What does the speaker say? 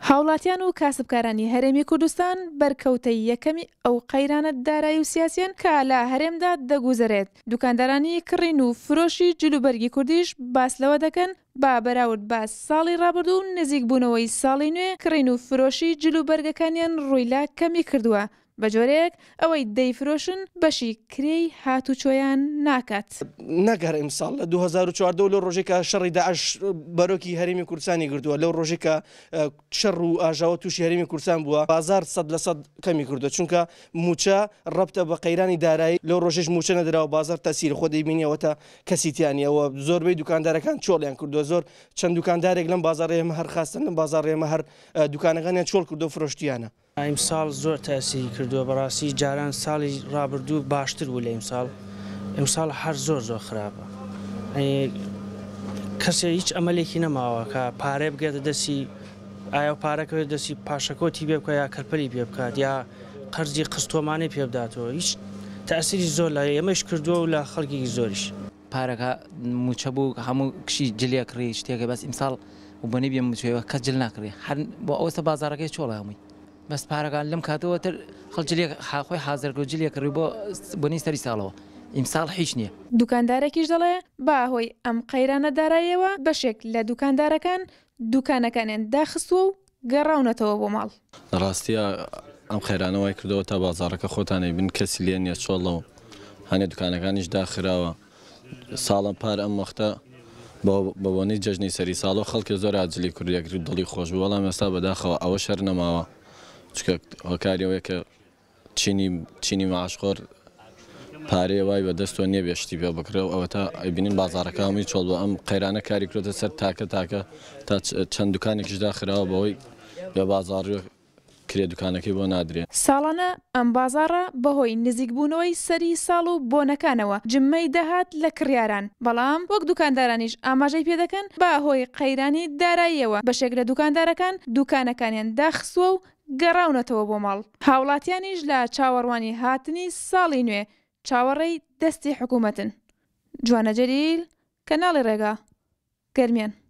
هاوڵاتیان و کاسبکارانی هەرێمی کوردستان بەرکەوتەی یەکەمی ئەو قەیرانە دارایی و سیاسیان کە لە هەرێمدا دەگوزارێت. دوکاندارانی کڕین و فرۆشی جلوبەرگی کوردیش باس لەوە دەکەن با بەراورد بە ساڵی ڕابردوو نزیک بوونەوەی ساڵی نوێ کڕین و فرۆشی جلوبەرگەکانیان ڕوویلا کەمی کردووە. بە جۆرەیەک ئەوەی دەیفرۆشن بەشی کرێی هاتوچۆیان ناکات. نەگەر ئیمساڵ لە 2014 لەو ڕۆژێکە شەڕی داعش بەرۆکی هەرێمی کوردستانی گردووە، لەو ڕۆژێکە شەڕ و ئاژاوە تووشی هەرێمی کوردستان بووە، بازار 100% کەمی کردووە، چونکە موچە ڕەبتە بە قەیرانی دارایی. لەو ڕۆژێش موچە نەدراوە بازار تەسیر خۆ دەیبینیەوەتە کەسیتیانیەوە. زۆربەی دوکاندارەکان چۆڵیان کردووە، زۆر چەند دوکاندارێک لەم بازاڕ ئێمە هەر خاستن، لەم بازاڕ ئێمە هەر دوکانەکانیان چۆڵ کردو فرۆشتیانە. ئیمساڵ زۆر تاسی کردووە، بەڕاستی جاران ساڵی ڕابردوو باشتر بوو لە ئیمساڵ هەر زۆر خراپە. کەسێ هیچ ئەمەلێکی نەماوە کە پارێ بگێتە دەستی، ئایا پارەکەوێت دەستی پاشەکۆتی پێ بکە یا کەرپەلی پێ بکات یا قەرزی قستۆمانەی پێ بداتەوە. هیچ تەسیری زۆر لە ئێمەش کردووە و لە خەڵکی زۆریش. پارەکە موچە بوو، هەموو کشی جلیا کڕی شتێکە، بەس ئیمساڵ و بۆنی بێ موچەوە کەس جل ناکڕی، هەر بۆ ئەوەستە بازارەکەی چۆڵە هەمووی. بەس پارەکان لەم کاتەوە تر خەڵجلێک خۆی حازرگە و جلێ کڕی بۆنی سەری ساڵەوە. ئیمساڵ هیچ نییە. دوکاندارێکیش دەڵێ باهۆی ئەم قەیرانە داراییەوە بەشێک لە دوکاندارەکان دوکانەکانیان داخستووە و گەڕاونەتەوە بۆ ماڵ. ڕاستیە ئەم قەیرانەوەی کردەوە تا بازارەکە خۆتانەی بن کەسی لێ نییە چۆڵەوە، هەنێ دوکانەکانیش داخراوە. ساڵم پار ئەم وەختە بە بۆنەی جەژنی سەری ساڵەوە خەڵکی زۆر ئاجلی کوردیەکری دڵی خۆش بوو، وەڵام ئێستا بەداخەوە ئەوە شەر نەماوە، چکە هۆکاریەوەی کە چینی ماشخۆر پارەیە وای بەدەستەوە نییە بێشتی پێ بکرێەوە، ئەوە تا ئەیبینین بازارەکە هەمووی چۆڵ بۆ ئەم قەیرانە کاری کرێتە سەر تاکە تا چەند دوکانێکیش داخراوە بەوەی بێ بازاڕی کرێ دوکانەکەی بۆ نادرێت. ساڵانە ئەم بازاڕە بەهۆی نزیکبوونەوەی سەری ساڵ و بۆنەکانەوە جممەی دەهات لە کڕیاران، بەڵام وەک دوکاندارانیش ئاماژەی پێ دەکەن بەهۆی قەیرانی داراییەوە بەشێک لە دوکاندارەکان دوکانەکانیان داخستووە و گەڕاونەتەوە بۆ ماڵ. هاوڵاتیانیش لە چاوەڕوانی هاتنی ساڵی نوێ چاوەڕێی دەستی حکوومەتن. جوانە جەلیل، کەناڵی ڕێگا، گەرمیان.